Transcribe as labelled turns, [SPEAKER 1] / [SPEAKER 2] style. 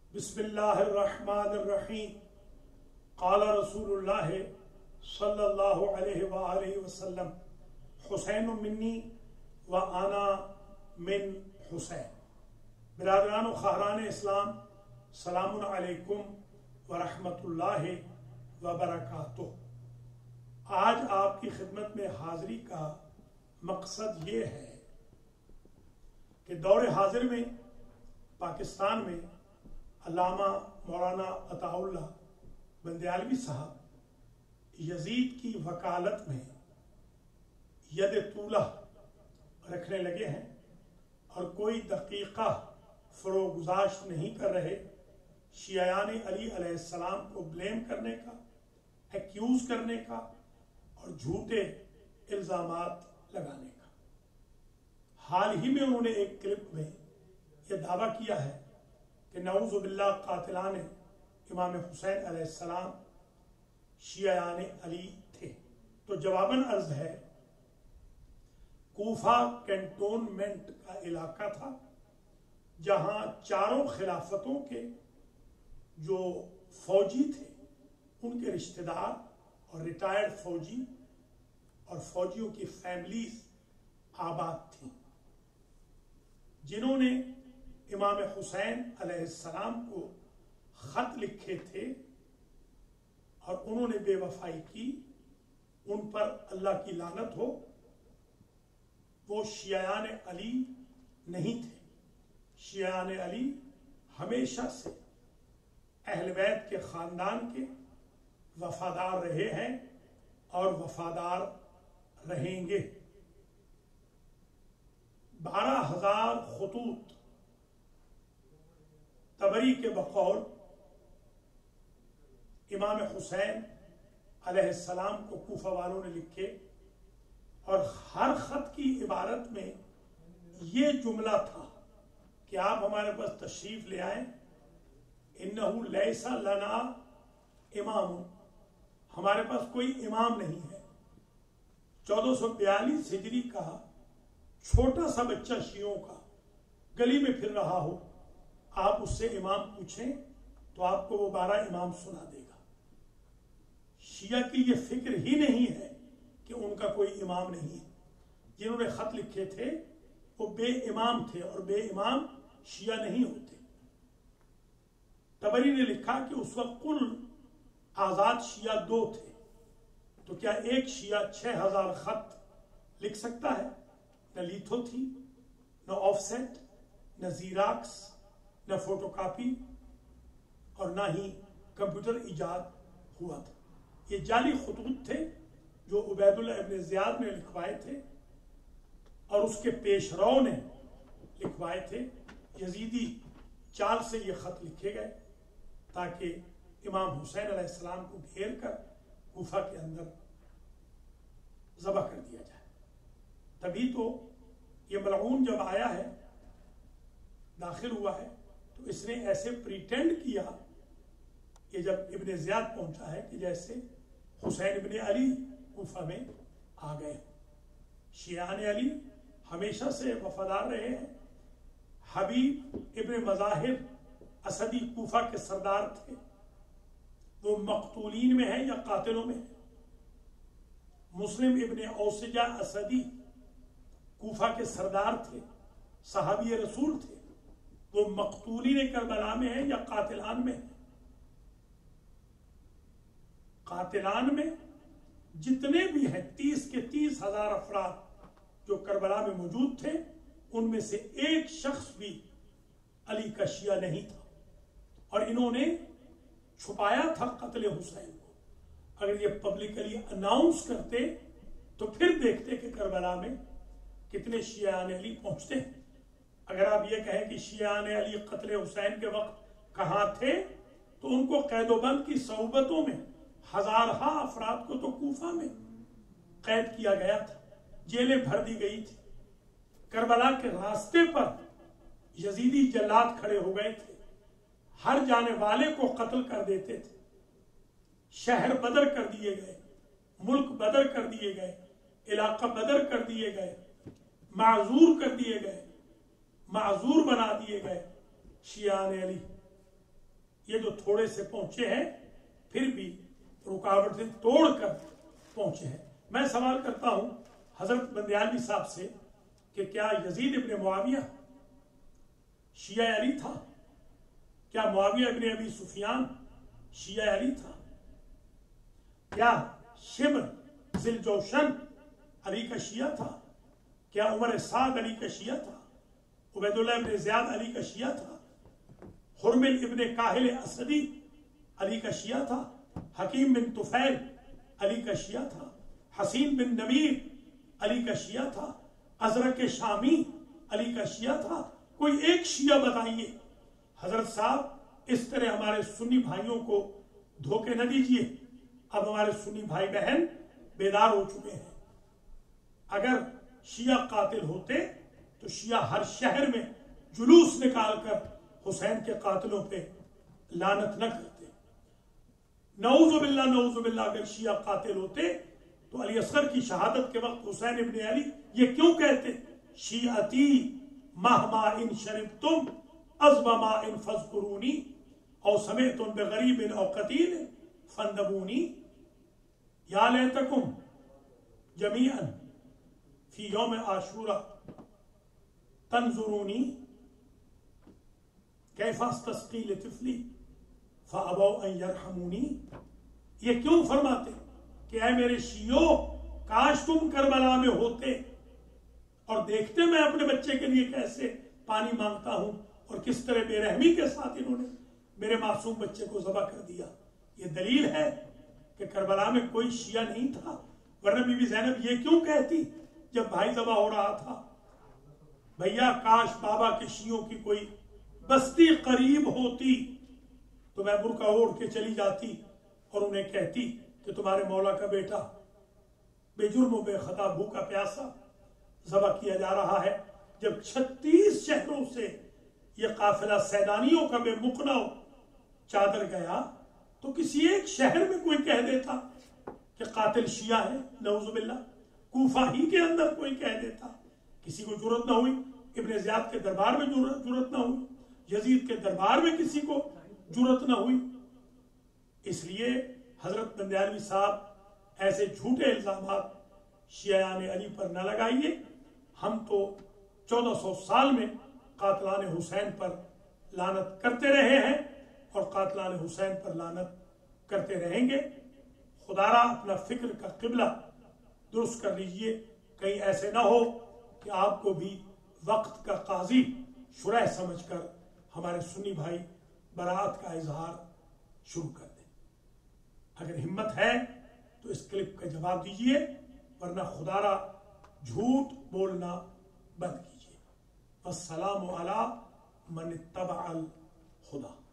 [SPEAKER 1] بسم اللہ الرحمن الرحیم قال رسول اللہ صلی اللہ علیہ وآلہ وسلم حسین منی و انا من حسین۔ برادران و خواہران اسلام، سلام علیکم ورحمۃ اللہ وبرکاتہ۔ آج آپ کی خدمت میں حاضری کا مقصد یہ ہے کہ دور حاضر میں پاکستان میں علامہ مولانا عطاء اللہ بندیالوی صاحب یزید کی وکالت میں ید طولہ رکھنے لگے ہیں اور کوئی دقیقہ فروغ گزاشت نہیں کر رہے شیعیان علی علیہ السلام کو بلیم کرنے کا، ایکیوز کرنے کا اور جھوٹے الزامات لگانے کا۔ حال ہی میں انہوں نے ایک کلپ میں یہ دعویٰ کیا ہے کہ نعوذ باللہ قاتلان امام حسین علیہ السلام شیعیان علی تھے۔ تو جواباً عرض ہے، کوفہ کینٹونمنٹ کا علاقہ تھا جہاں چاروں خلافتوں کے جو فوجی تھے ان کے رشتہ دار اور ریٹائرڈ فوجی اور فوجیوں کی فیملیز آباد تھیں، جنہوں نے امام حسین علیہ السلام کو خط لکھے تھے اور انہوں نے بے وفائی کی، ان پر اللہ کی لعنت ہو۔ وہ شیعیان علی نہیں تھے۔ شیعیان علی ہمیشہ سے اہل بیت کے خاندان کے وفادار رہے ہیں اور وفادار رہیں گے۔ 12,000 خطوط طبری کے بقول امام حسین علیہ السلام کو کوفہ والوں نے لکھے اور ہر خط کی عبارت میں یہ جملہ تھا کہ آپ ہمارے پاس تشریف لے آئیں، انہو لیس لنا امام، ہمارے پاس کوئی امام نہیں ہے۔ 1442 ہجری کا چھوٹا سا بچہ شیعوں کا گلی میں پھر رہا ہو، آپ اس سے امام پوچھیں تو آپ کو وہ 12 امام سنا دے گا۔ شیعہ کی یہ فکر ہی نہیں ہے کہ ان کا کوئی امام نہیں ہے۔ جنہوں نے خط لکھے تھے وہ بے امام تھے اور بے امام شیعہ نہیں ہوتے۔ طبری نے لکھا کہ اس وقت کل آزاد شیعہ 2 تھے، تو کیا ایک شیعہ 6,000 خط لکھ سکتا ہے؟ نہ لیتھو تھی، نہ آف سیٹ، نہ زیراکس، نہ فوٹو کاپی اور نہ ہی کمپیوٹر ایجاد ہوا تھا۔ یہ جعلی خطوط تھے جو عبید اللہ ابن زیاد نے لکھوائے تھے اور اس کے پیش رو نے لکھوائے تھے۔ یزیدی چال سے یہ خط لکھے گئے تاکہ امام حسین علیہ السلام کو گھیر کر کوفہ کے اندر ذبح کر دیا جائے۔ تبھی تو یہ ملعون جب آیا ہے، داخل ہوا ہے، تو اس نے ایسے پریٹینڈ کیا کہ جب ابن زیاد پہنچا ہے کہ جیسے حسین ابن علی کوفہ میں آ گئے۔ شیعیان علی ہمیشہ سے وفادار رہے ہیں۔ حبیب ابن مظاہر اسدی کوفہ کے سردار تھے، وہ مقتولین میں ہیں یا قاتلوں میں ہیں؟ مسلم ابن اوسجہ اسدی کوفہ کے سردار تھے، صحابی رسول تھے، وہ مقتولین کربلا میں ہیں یا قاتلان میں ہیں؟ قاتلان میں جتنے بھی ہیں 30 کے 30,000 افراد جو کربلا میں موجود تھے، ان میں سے ایک شخص بھی علی کا شیعہ نہیں تھا، اور انہوں نے چھپایا تھا قتل حسین کو۔ اگر یہ پبلکلی اناؤنس کرتے تو پھر دیکھتے کہ کربلا میں کتنے شیعیان علی پہنچتے ہیں۔ اگر آپ یہ کہیں کہ شیعیان علی قتل حسین کے وقت کہاں تھے، تو ان کو قید و بند کی صحبتوں میں ہزارہا افراد کو تو کوفہ میں قید کیا گیا تھا، جیلیں بھر دی گئی تھی۔ کربلا کے راستے پر یزیدی جلاد کھڑے ہو گئے تھے، ہر جانے والے کو قتل کر دیتے تھے۔ شہر بدر کر دیے گئے، ملک بدر کر دیے گئے، علاقہ بدر کر دیے گئے، معذور کر دیے گئے، معذور بنا دیے گئے شیعان علی۔ یہ جو تھوڑے سے پہنچے ہیں پھر بھی رکاوٹیں توڑ کر پہنچے ہیں. میں سوال کرتا ہوں حضرت بندیالوی صاحب سے کہ کیا یزید ابن معاویہ شیعہ علی تھا؟ کیا معاویہ ابن ابی سفیان شیعہ علی تھا؟ کیا شمر ذی الجوشن علی کا شیعہ تھا؟ کیا عمر سعد علی کا شیعہ تھا؟ عبید اللہ ابن زیاد علی کا شیعہ تھا؟ حرمل ابن کاہل اسدی علی کا شیعہ تھا؟ حکیم بن طفیل علی کا شیعہ تھا؟ حسین بن نمیر علی کا شیعہ تھا؟ ازرق شامی علی کا شیعہ تھا؟ کوئی ایک شیعہ بتائیے. حضرت صاحب اس طرح ہمارے سنی بھائیوں کو دھوکے نہ دیجیے. اب ہمارے سنی بھائی بہن بیدار ہو چکے ہیں. اگر شیعہ قاتل ہوتے تو شیعہ ہر شہر میں جلوس نکال کر حسین کے قاتلوں پہ لعنت نہ کرتے. نعوذ باللہ اگر شیعہ قاتل ہوتے تو علی اصغر کی شہادت کے وقت حسین ابن علی یہ کیوں کہتے؟ شیعتی مہما ان شربتم عذب ما ان فذکرونی او سمعتم بغریب او قتیل فندبونی یا لیتکم جمیعا فی یوم عاشورا تنظرونی کیف استسقی لطفلی فابوا ان یرحمونی. یہ کیوں فرماتے کہ اے میرے شیعو کاش تم کربلا میں ہوتے اور دیکھتے میں اپنے بچے کے لیے کیسے پانی مانگتا ہوں اور کس طرح بے رحمی کے ساتھ انہوں نے میرے معصوم بچے کو ذبح کر دیا. یہ دلیل ہے کہ کربلا میں کوئی شیعہ نہیں تھا. ورنہ بی بی زینب یہ کیوں کہتی جب بھائی ذبح ہو رہا تھا بھیا کاش بابا کے شیعوں کی کوئی بستی قریب ہوتی تو میں برقع اوڑھ کے چلی جاتی اور انہیں کہتی کہ تمہارے مولا کا بیٹا بے جرم و بے خطا بھوکا پیاسا ذبح کیا جا رہا ہے. جب 36 شہروں سے یہ قافلہ سیلانیوں کا بے مقنع چادر گیا تو کسی ایک شہر میں کوئی کہہ دیتا کہ قاتل شیعہ ہے. نعوذ باللہ. کوفہ ہی کے اندر کوئی کہہ دیتا. کسی کو جرت نہ ہوئی. ابن زیاد کے دربار میں جرت نہ ہوئی. یزید کے دربار میں کسی کو جرت نہ ہوئی. اس لیے حضرت بندیالوی صاحب ایسے جھوٹے الزامات شیعان علی پر نہ لگائیے. ہم تو 1400 سال میں قاتلان حسین پر لعنت کرتے رہے ہیں اور قاتلان حسین پر لعنت کرتے رہیں گے. خدا را اپنا فکر کا قبلہ درست کر لیجئے. کہیں ایسے نہ ہو کہ آپ کو بھی وقت کا قاضی شرح سمجھ کر ہمارے سنی بھائی برات کا اظہار شروع کر دیں. اگر ہمت ہے تو اس کلپ کا جواب دیجئے ورنہ خدا را جھوٹ بولنا بند کیجئے. والسلام علی من اتبع الہدی.